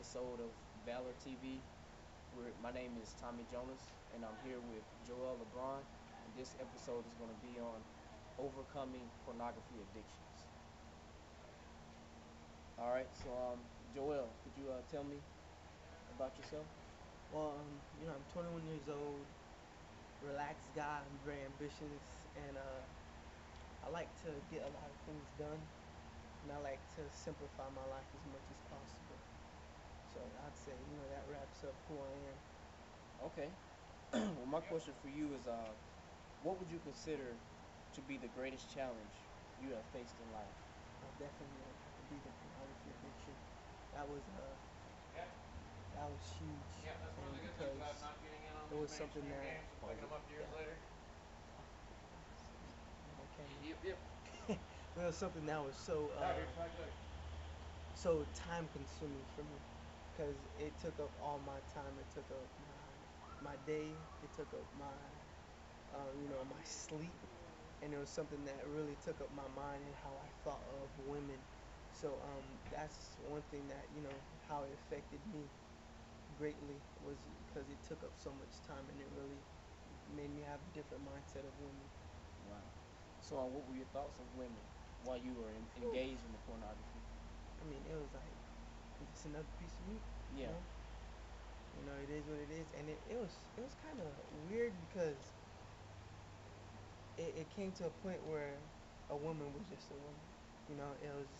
episode of Valor TV. My name is Tommy Jonas, and I'm here with Joel LeBron. And this episode is going to be on overcoming pornography addictions. All right, so Joel, could you tell me about yourself? Well, I'm 21 years old, relaxed guy. I'm very ambitious, and I like to get a lot of things done, and I like to simplify my life as much as possible. So I'd say, that wraps up who I am. Okay. Well, my question for you is, what would you consider to be the greatest challenge you have faced in life? Definitely have to be the pornography addiction. That was that was huge, and because it was something that okay, it was something that was so time consuming for me because it took up all my time. It took up my day. It took up my sleep, and it was something that really took up my mind and how I thought of women. So that's one thing that how it affected me greatly was because it took up so much time and it really made me have a different mindset of women. Wow. So, what were your thoughts of women while you were engaged in the pornography? I mean, it was like it's another piece of meat. Yeah. It is what it is, and it was kind of weird because it came to a point where a woman was just a woman. It was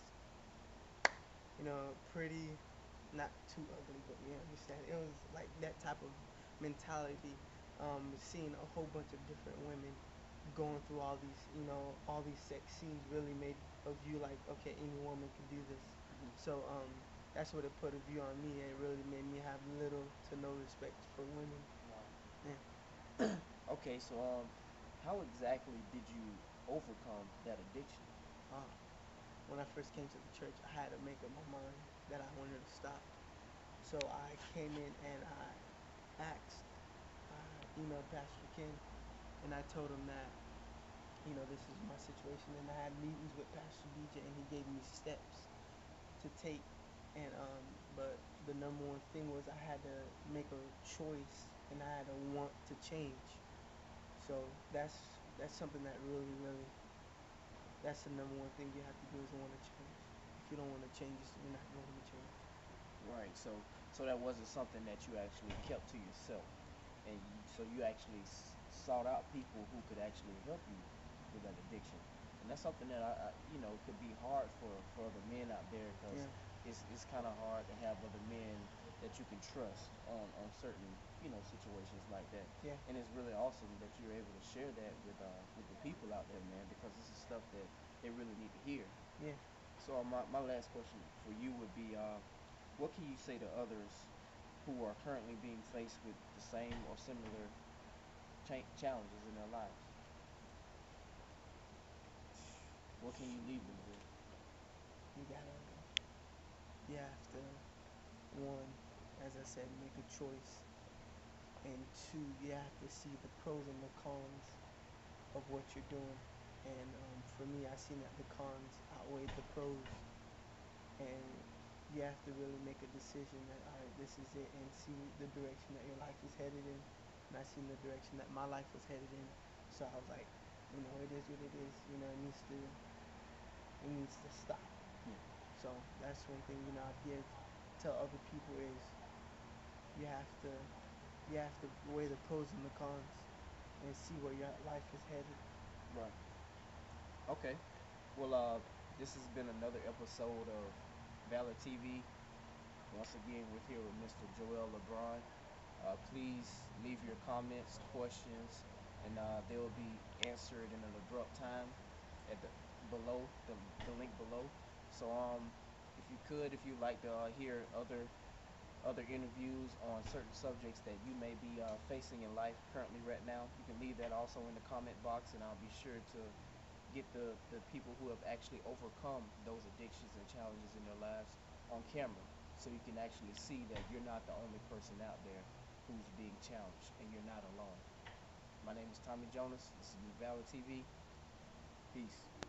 pretty, not too ugly, but you understand. It was like that type of mentality. Seeing a whole bunch of different women going through all these sex scenes really made a view like, okay, any woman can do this. So that's what it put a view on me. It really made me have little to no respect for women. Wow. Yeah. Okay, so how exactly did you overcome that addiction? When I first came to the church, I had to make up my mind that I wanted to stop. So I came in and I emailed Pastor Ken, and I told him that this is my situation, and I had meetings with Pastor BJ, and he gave me steps to take. And but the number one thing was I had to make a choice, and I had to want to change. So that's something that really that's the number one thing you have to do is want to change. If you don't want to change, you're not going to change. Right. So that wasn't something that you actually kept to yourself, and so you actually sought out people who could actually help you with that addiction, and that's something that could be hard for other men out there because Yeah. it's kind of hard to have other men that you can trust on certain situations like that. Yeah. And it's really awesome that you're able to share that with the people out there, man, because this is stuff that they really need to hear. Yeah. So my last question for you would be, what can you say to others who are currently being faced with the same or similar challenges in their lives? What can you leave them with? You gotta, you have to, one, as I said, make a choice, and two, you have to see the pros and the cons of what you're doing. And for me, I seen that the cons outweighed the pros, and you have to really make a decision that, all right, this is it, and see the direction that your life is headed in. And I seen the direction that my life was headed in, so I was like, it is what it is. It needs to stop. Yeah. So that's one thing I give to other people is you have to weigh the pros and the cons and see where your life is headed. Right. Okay. Well, this has been another episode of Valor TV. Once again, we're here with Mr. Joel LeBron. Please leave your comments, questions, and they will be answered in an abrupt time at the link below. So if you'd like to hear other interviews on certain subjects that you may be facing in life currently right now, you can leave that also in the comment box, and I'll be sure to get the people who have actually overcome those addictions and challenges in their lives on camera, so you can actually see that you're not the only person out there who's being challenged, and you're not alone. My name is Tommy Jonas. This is Valor TV. Peace.